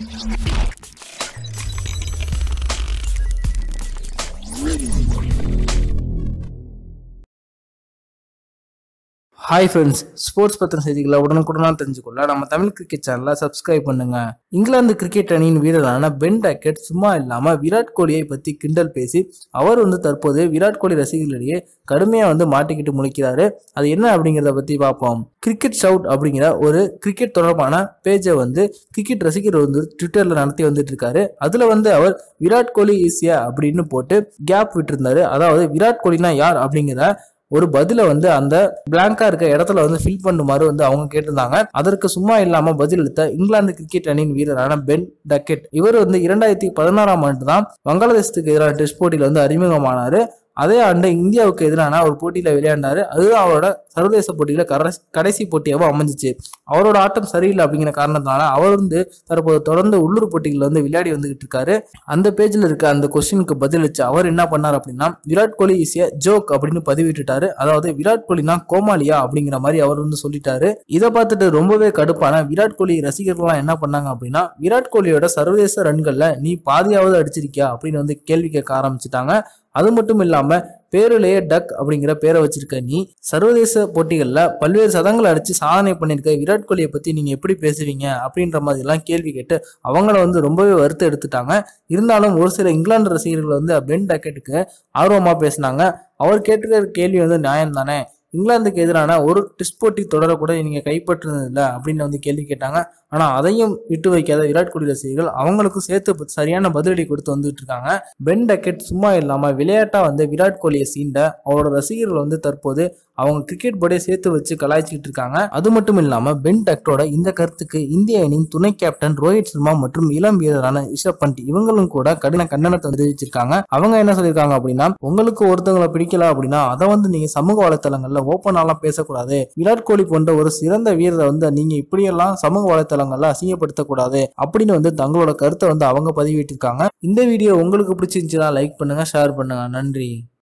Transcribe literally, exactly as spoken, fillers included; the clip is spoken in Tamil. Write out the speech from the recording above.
ஹாய் ஃப்ரெண்ட்ஸ், ஸ்போர்ட்ஸ் பத்தின செய்திகளை உடனுக்குடனாக தெரிஞ்சுக்கொள்ள நம்ம தமிழ் கிரிக்கெட் சேனலை சப்ஸ்கிரைப் பண்ணுங்க. இங்கிலாந்து கிரிக்கெட் அணியின் வீரரான பென் டக்கெட் சும்மா இல்லாம விராட் கோலியை பத்தி கிண்டல் பேசி அவர் வந்து தற்போது விராட் கோலி ரசிகர்களிடையே கடுமையா வந்து மாட்டிக்கிட்டு முழிக்கிறாரு. அது என்ன அப்படிங்கிறத பத்தி பார்ப்போம். கிரிக்கெட் ஷவுட் அப்படிங்கிற ஒரு கிரிக்கெட் தொடர்பான பேஜை வந்து கிரிக்கெட் ரசிகர் வந்து ட்விட்டர்ல நடத்தி வந்துட்டு இருக்காரு. அதுல வந்து அவர் விராட் கோலி ஈஸியா அப்படின்னு போட்டு கேப் விட்டுருந்தாரு. அதாவது விராட் கோலினா யார் அப்படிங்கிற ஒரு பதில வந்து அந்த பிளாங்கா இருக்க இடத்துல வந்து ஃபில் பண்ணுமாறு வந்து அவங்க கேட்டிருந்தாங்க. அதற்கு சும்மா இல்லாம பதிலளித்த இங்கிலாந்து கிரிக்கெட் அணியின் வீரரான பென் டக்கெட் இவர் வந்து இரண்டாயிரத்தி பதினாறாம் ஆண்டு தான் வங்காளதேசத்துக்கு எதிரான டெஸ்ட் போட்டியில வந்து அறிமுகமானாரு. அதே ஆண்டு இந்தியாவுக்கு எதிரான ஒரு போட்டியில விளையாண்டாரு. அதுதான் அவரோட சர்வதேச போட்டியில கடைசி போட்டியாகவும் அமைஞ்சிச்சு. அவரோட ஆட்டம் சரியில்லை அப்படிங்கிற காரணத்தினால அவர் வந்து தற்போது தொடர்ந்து உள்ளூர் போட்டிகள் வந்து விளையாடி வந்துகிட்டு இருக்காரு. அந்த பேஜ்ல இருக்க அந்த கொஸ்டினுக்கு பதிலளிச்சு அவர் என்ன பண்ணார் அப்படின்னா, Virat Kohli is a joke அப்படின்னு பதிவிட்டுட்டாரு. அதாவது விராட் கோலினா கோமாளியா அப்படிங்கிற மாதிரி அவர் வந்து சொல்லிட்டாரு. இதை பார்த்துட்டு ரொம்பவே கடுப்பான விராட் கோலி ரசிகர்கள்லாம் என்ன பண்ணாங்க அப்படின்னா, விராட் கோலியோட சர்வதேச ரன்கள்ல நீ பாதியாவது அடிச்சிருக்கியா அப்படின்னு வந்து கேள்வி கேட்க ஆரம்பிச்சுட்டாங்க. அது மட்டும் இல்லாம பேருலேயே டக் அப்படிங்கிற பேரை வச்சிருக்க நீ சர்வதேச போட்டிகள்ல பல்வேறு சதங்களை அடிச்சு சாதனை பண்ணிருக்க விராட் கோலியை பத்தி நீங்க எப்படி பேசுவீங்க அப்படின்ற மாதிரி எல்லாம் கேள்வி கேட்டு அவங்கள வந்து ரொம்பவே வருத்தம் எடுத்துட்டாங்க. இருந்தாலும் ஒரு சில இங்கிலாந்து ரசிகர்கள் வந்து பென் டக்கெட்டுக்கு ஆர்வமா பேசினாங்க. அவர் கேட்டுக்கிற கேள்வி வந்து நியாயம் தானே, இங்கிலாந்துக்கு எதிரான ஒரு டெஸ்ட் போட்டி தொடர கூட நீங்க கைப்பற்றுனது இல்லை அப்படின்னு வந்து கேள்வி கேட்டாங்க. ஆனா அதையும் விட்டு வைக்காத விராட் கோலி ரசிகர்கள் அவங்களுக்கும் சேர்த்து சரியான பதிலடி கொடுத்து வந்துட்டு இருக்காங்க. பென் டக்கெட் சும்மா இல்லாம விளையாட்டா வந்து விராட் கோலியை சீண்ட அவரோட ரசிகர்கள் வந்து தற்போது அவங்க கிரிக்கெட் போர்டே சேர்த்து வச்சு கலாய்ச்சிட்டு இருக்காங்க. அது மட்டும் இல்லாம பென் டக்கெட்டோட இந்த கருத்துக்கு இந்திய அணியின் துணை கேப்டன் ரோஹித் சர்மா மற்றும் இளம் வீரரான ரிஷப் பண்ட் இவங்களும் கூட கடின கண்டனத்தை தெரிவிச்சிருக்காங்க. அவங்க என்ன சொல்லியிருக்காங்க அப்படின்னா, உங்களுக்கு ஒருத்தவங்களை பிடிக்கல அப்படின்னா அதை வந்து நீங்க சமூக வலைத்தளங்கள்ல ஓப்பனாலாம் பேசக்கூடாது. விராட் கோலி போன்ற ஒரு சிறந்த வீரரை வந்து நீங்க இப்படியெல்லாம் சமூக வலைத்தளங்கள்ல அசிங்கப்படுத்தக்கூடாது அப்படின்னு வந்து தங்களோட கருத்தை வந்து அவங்க பதிவிட்டிருக்காங்க. இந்த வீடியோ உங்களுக்கு பிடிச்சிருந்துச்சுன்னா லைக் பண்ணுங்க, ஷேர் பண்ணுங்க. நன்றி.